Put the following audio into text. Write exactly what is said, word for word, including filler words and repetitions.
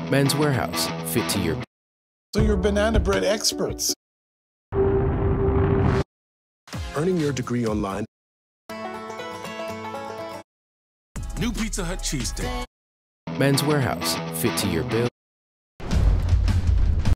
Men's Warehouse, fit to your... So you're banana bread experts. Earning your degree online. New Pizza Hut cheesesteak. Men's Warehouse, fit to your bill.